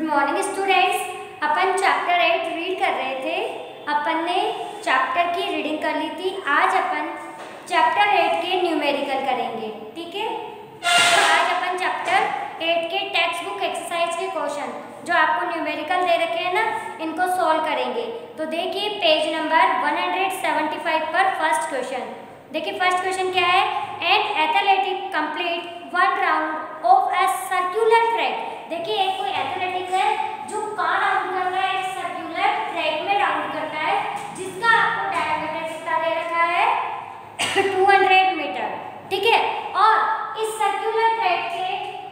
Morning students, अपन chapter 8 read कर रहे थे। अपन ने चैप्टर की रीडिंग कर ली थी। आज अपन चैप्टर 8 के न्यूमेरिकल करेंगे, ठीक है। तो आज अपन चैप्टर 8 के टेक्स्ट बुक एक्सरसाइज के क्वेश्चन जो आपको न्यूमेरिकल दे रखे हैं ना, इनको सॉल्व करेंगे। तो देखिए पेज नंबर 175 पर फर्स्ट क्वेश्चन देखिए। फर्स्ट क्वेश्चन क्या है? An athletic complete one round of a circular track. देखिए एक कोई एथलेटिक है जो कहाँ राउंड करता है? एक सर्कुलर ट्रैक में राउंड करता है, जिसका आपको डायमीटर कितना दे रखा है? 200 मीटर, ठीक है। और इस सर्कुलर ट्रैक के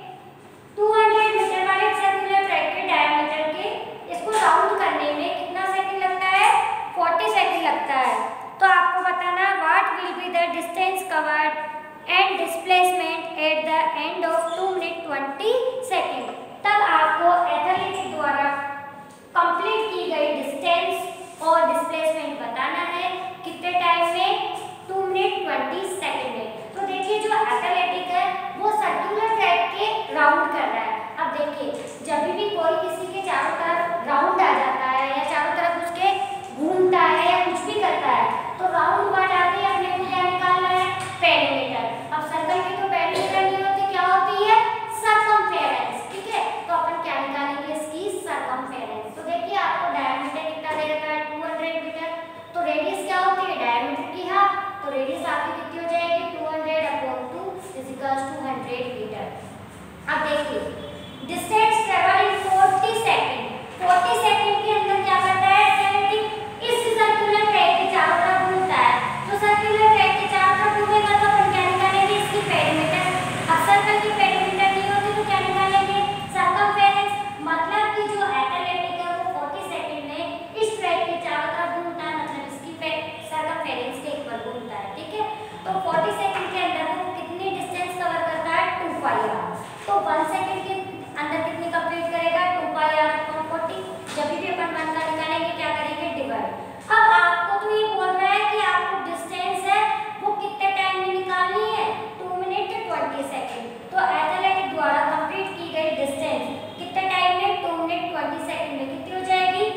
200 मीटर वाले सर्कुलर ट्रैक के डायमीटर के इसको राउंड करने में कितना सेकंड लगता है? 40 सेकंड लगता है। तो आपको बताना what will be the distance covered and displacement at the end of 2 minute 20 second. तब आपको एथलीट द्वारा कंप्लीट की गई डिस्टेंस और डिस्प्लेसमेंट बताना है कितने टाइम में? 2 मिनट 20 सेकंड में। तो देखिए जो एथलेटिक है वो सर्कुलर ट्रैक के राउंड कर रहा है। अब देखिए जब भी कोई किसी के चारों तरफ राउंड आ जाता है या चारों तरफ उसके घूमता है या कुछ भी करता है, तो राउंड वर्ड आते ही अपने को क्या निकालना है? पेरीमीटर। अब सर्कल की तो पेरीमीटर नहीं होती, क्या होती है? सर्कमफेरेंस, ठीक है। तो अपन क्या निकालेंगे? इसकी सर्कमफेरेंस। तो देखिए आपको डायमीटर कितना दे रखा है? 200 मीटर। तो रेडियस क्या होती है? डायमीटर की हाफ। तो रेडियस आपकी कितनी हो जाएगी? 200/2 = 100 मीटर। अब देखिए distance travel in 40 second. 40 second के अंदर क्या करता है एथलेटिक? इस सर्कुलर ट्रैक के चारों तरफ घूमता है। तो सर्कुलर ट्रैक के चारों तरफ घूमेगा तो अपन क्या निकालेंगे? इसकी पेरीमीटर। अब सर्कल की पेरीमीटर नहीं होती तो क्या निकालेंगे? सर्कमफेरेंस। मतलब कि जो एथलेटिक है वो 40 सेकंड में इस ट्रैक के चारों तरफ घूमता है, मतलब इसकी सर्कमफेरेंस के इक्वल घूमता है, ठीक है। तो 40 सेकंड के अंदर वो कितनी डिस्टेंस कवर करता है? 2πr। तो 1 सेकंड के अंदर कितनी कंप्लीट करेगा? 2πr/40। जब भी अपन 1 का निकालेंगे क्या करेंगे? डिवाइड। अब आपको तो ये बोल रहा है कि आपको डिस्टेंस है वो कितने टाइम में निकालनी है? 2 मिनट 20 सेकंड। तो एथलेटिक द्वारा कंप्लीट की गई डिस्टेंस कितने टाइम में? 2 मिनट 20 सेकंड में कितनी हो जाएगी?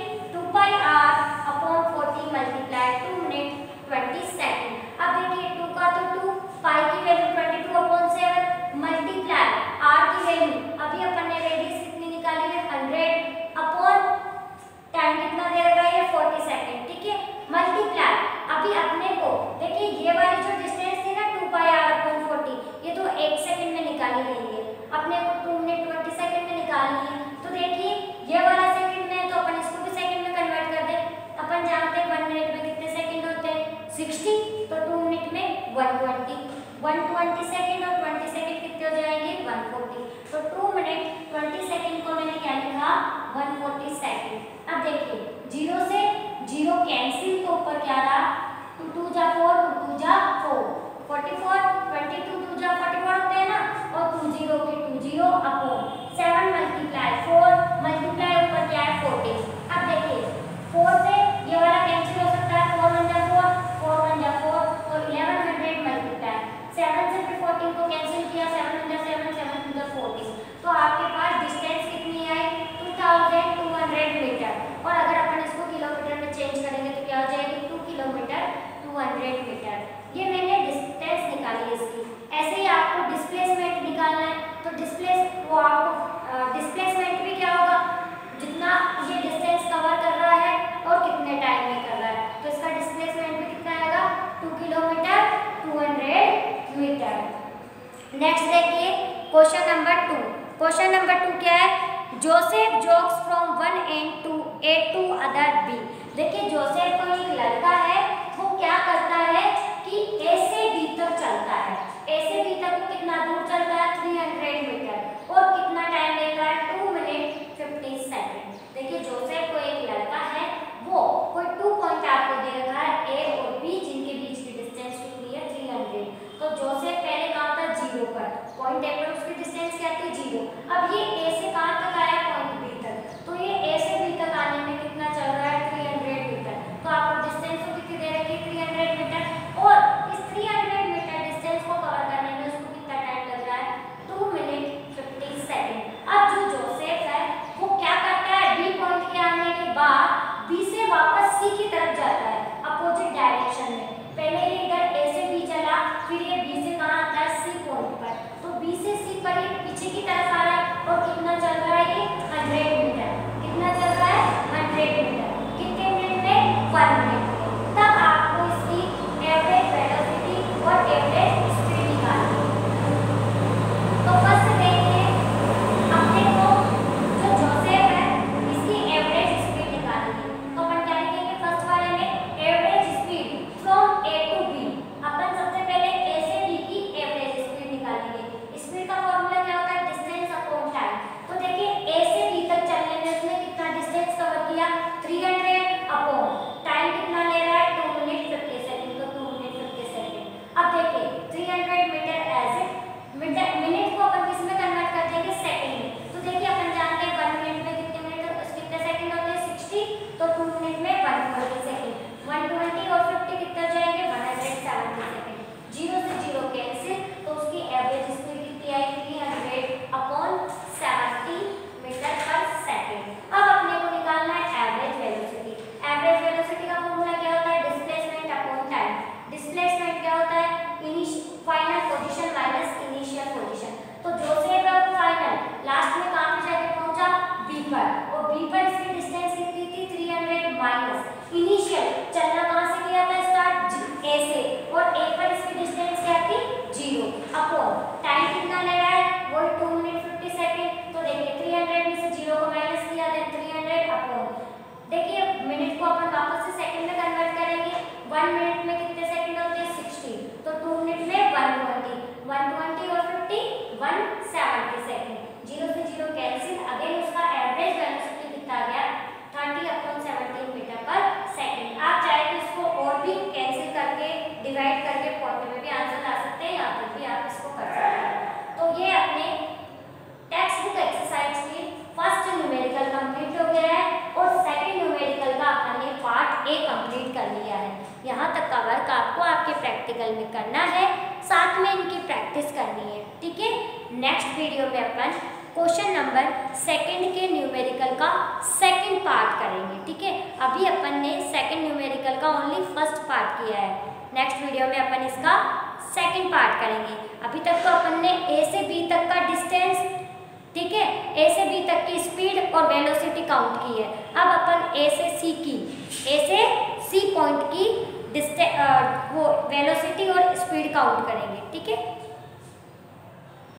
2πr/40 multiply 2 minute 20 second. अब देखिए 2 का तो 2, पाई की वैल्यू 22/7 मल्टीप्लाई r की वैल्यू अभी अपन ने रेडियस कितनी निकाली है? 100 अपॉन टाइम कितना दे रखा है? 40 सेकंड, ठीक है। मल्टीप्लाई अभी अपने को देखिए ये वाली जो डिस्टेंस थी ना 2πr/40, ये तो 1 सेकंड में निकाली गई है। अपने को 2 मिनट 20 सेकंड में निकालनी है। तो देखिए ये वाला सेकंड में, तो अपन इसको भी सेकंड में कन्वर्ट कर दें। अपन जानते हैं 1 मिनट में कितने सेकंड होते हैं? 60। तो 2 मिनट में 120 सेकंड और 20 सेकंड कितने हो जाएंगे? 140। तो 2 मिनट 20 सेकंड को मैंने क्या लिखा? 140 सेकंड। अब देखिए 0 से 0 कैंसिल, तो ऊपर क्या रहा? 2 2 जा 4, 2 2 जा 4, 44, 22 2 जा 44 होते हैं ना, और 2 0 के 2 0 अपॉन 7 मल्टीप्लाई 4 मल्टीप्लाई ऊपर क्या है? 14। अब देखिए 4 से ये वाला कैंसिल हो सकता है, 4 1 जा 4, 4 1 जा 4, और 1100 मल्टीप्लाई 7 से फिर 14 को कैंसिल किया, 7 1 जा 7, 7 2 जा 14। तो आपके पास डिस्टेंस कितनी आई? 2200 मीटर। और अगर अपन इसको किलोमीटर में चेंज करेंगे तो क्या हो जाएगी? 2 किलोमीटर 200 मीटर। ये मैंने डिस्टेंस निकाली इसकी। ऐसे ही आपको डिस्प्लेसमेंट निकालना है। तो डिस्प्लेसमेंट भी क्या होगा? जितना ये डिस्टेंस कवर कर रहा है और कितने टाइम में कर रहा है, तो इसका डिस्प्लेसमेंट भी कितना आएगा? 2 किलोमीटर 200 मीटर। नेक्स्ट देखिए क्वेश्चन नंबर 2। क्वेश्चन नंबर 2 क्या है? Joseph jogs from one end to A to other B. देखिए जोसेफ कोई एक लड़का है, वो क्या करता है कि ए से बी तक चलता है। ए से बी तक कितना दूर चलता है? 300 मीटर। और कितना टाइम लेता है? 2 मिनट 50 सेकंड। देखिए जोसेफ को एक लड़का है, वो कोई 2 पॉइंट आपको दे रखा है ए और बी, जिनके बीच की डिस्टेंस कितनी है? 300। तो जोसेफ पहले कहाँ था? 0 पर। पॉइंट ए पर उसकी डिस्टेंस क्या थी? 0। अब ये ए से कहाँ तक आया? पॉइंट बी तक। तो ये ए से बी तक आने में कितना चल रहा है? 300 मीटर। तो आपको डिस्टेंस तो कितनी दे रखी है? 300 मीटर। और इस 300 मीटर डिस्टेंस को कवर करने में उसको कितना टाइम लग रहा है? 2 मिनट 50 सेकंड। पर, और बी पर इसकी डिस्टेंस कितनी थी 300 माइनस इनिशियल चलना कहाँ से किया था स्टार्ट ए से, और ए पर इसकी डिस्टेंस क्या थी 0 अपॉन टाइम कितना ले रहा है वो 2 मिनट 50 सेकंड। तो देखिए 300 में से 0 को माइनस किया देन 300 अपॉन, देखिए मिनट को अपन वापस से सेकंड में कन्वर्ट करेंगे। 1 मिनट में कितने सेकंड होते हैं 60, तो 2 मिनट में 120 और 50 170 सेकंड। 0 से 0 कैंसिल, अगेन उसका एवरेज वेलोसिटी कितना आ गया 30/17 मीटर पर सेकंड। आप चाहे तो इसको और भी कैंसिल करके डिवाइड करके फॉर्मूले में भी आंसर ला सकते हैं, यहाँ पर भी आप इसको कर सकते हैं। तो ये अपने टेक्स्ट बुक एक्सरसाइज की फर्स्ट न्यूमेरिकल कंप्लीट हो गया है, और सेकंड न्यूमेरिकल का अपन ने पार्ट ए कंप्लीट कर लिया है। यहाँ तक का वर्क आपको आपके प्रैक्टिकल में करना है, साथ में इनकी प्रैक्टिस करनी है, ठीक है। नेक्स्ट वीडियो में अपन क्वेश्चन नंबर सेकंड के न्यूमेरिकल का सेकंड पार्ट करेंगे, ठीक है। अभी अपन ने सेकंड न्यूमेरिकल का ओनली फर्स्ट पार्ट किया है, नेक्स्ट वीडियो में अपन इसका सेकंड पार्ट करेंगे। अभी तक तो अपन ने ए से बी तक का डिस्टेंस, ठीक है, ए से बी तक की स्पीड और वेलोसिटी काउंट की है। अब अपन ए से सी पॉइंट की वो वेलोसिटी और स्पीड काउंट करेंगे, ठीक है।